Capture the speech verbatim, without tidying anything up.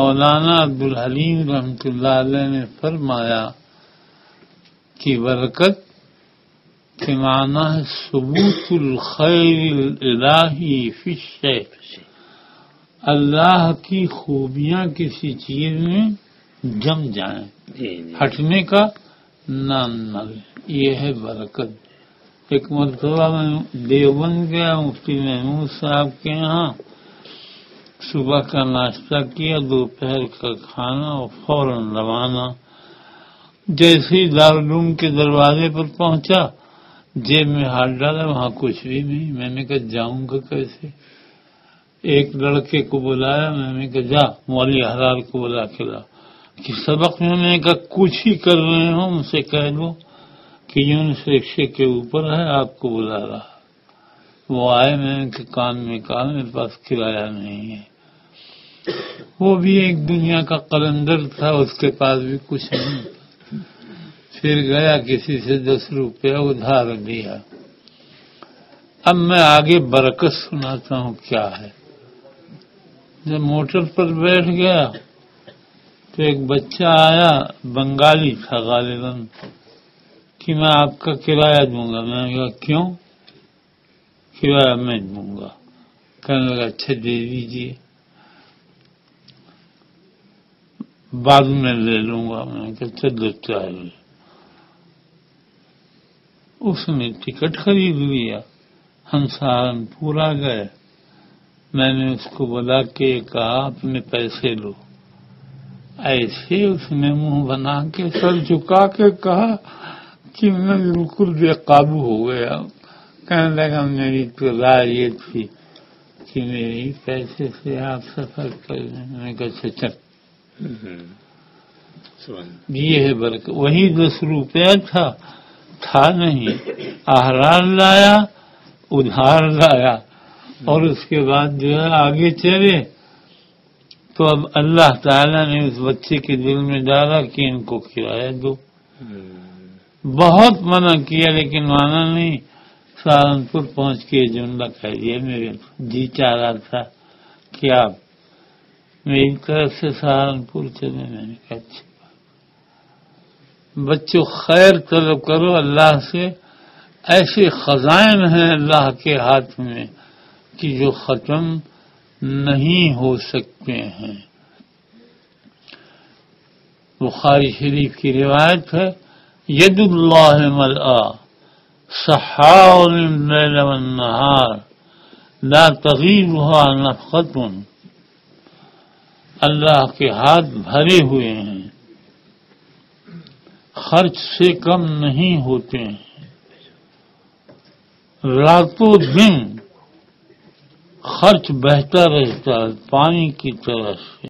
مولانا عبدالحلیم رحمۃ اللہ علیہ نے فرمایا کہ برکت کے معنی ہے ثبوت الخیر الہی فی الشیء، اللہ کی خوبیاں کسی چیز میں جم جائیں، ہٹنے کا نام نہ لے، یہ ہے برکت۔ ایک مرتبہ میں دیوبند گیا مفتی محمود صاحب کے یہاں، صبح کا ناشتہ کیا، دوپہر کا کھانا اور فوراً روانہ۔ جیسے ہی دارالعلوم کے دروازے پر پہنچا، جیب میں ہاتھ ڈالا، وہاں کچھ بھی نہیں۔ میں نے کہا جاؤں گا کیسے؟ ایک لڑکے کو بلایا، میں نے کہا جا مولوی حلال کو بلا کے لا کہ سبق میں میں نے کہا کچھ ہی کر رہے ہوں ان سے کہہ دو کہ یونس رکشے کے اوپر ہے، آپ کو بلا رہا۔ وہ آئے، میں نے کہا کان میں کان، میرے پاس کرایہ نہیں ہے۔ وہ بھی ایک دنیا کا قلندر تھا، اس کے پاس بھی کچھ نہیں۔ پھر گیا کسی سے دس روپیہ ادھار لیا۔ اب میں آگے برکت سناتا ہوں کیا ہے۔ جب موٹر پر بیٹھ گیا تو ایک بچہ آیا، بنگالی تھا غالباً، کہ میں آپ کا کرایہ دوں گا۔ میں نے کہا کیوں؟ کرایہ میں دوں گا۔ کہنے لگا اچھا دے دیجیے، بعد میں لے لوں گا۔ میں نے کہا چلو چاہیے۔ اس نے ٹکٹ خرید لیا، ہم سہارنپور آ گئے۔ میں نے اس کو بلا کے کہا اپنے پیسے لو۔ ایسے اس نے منہ بنا کے سر جھکا کے کہا کہ میں بالکل بے قابو ہو گیا۔ کہنے لگا میری تو رائے یہ تھی کہ میری پیسے سے آپ سفر کر لیں۔ میں نے کہا اچھا چل۔ یہ ہے برکت۔ وہی دس روپیہ تھا تھا نہیں، احرار لایا، ادھار لایا، اور اس کے بعد جو ہے آگے چلے تو اب اللہ تعالیٰ نے اس بچے کے دل میں ڈالا کہ ان کو کرایہ دو۔ بہت منع کیا لیکن مانا نہیں۔ سہارنپور پہنچ کے جملہ کہہ دیا، میرے جی چاہ رہا تھا کہ آپ میری طرف سے سہارنپور چلے۔ میں نے کہا اچھا بچوں خیر طلب کرو اللہ سے، ایسے خزائن ہیں اللہ کے ہاتھ میں کہ جو ختم نہیں ہو سکتے ہیں۔ بخاری شریف کی روایت ہے ید اللہ ملآ سحاء اللیل والنہار لا تغیضها نفقۃ، اللہ کے ہاتھ بھرے ہوئے ہیں، خرچ سے کم نہیں ہوتے ہیں، راتوں دن خرچ بہتا رہتا ہے پانی کی طرح سے۔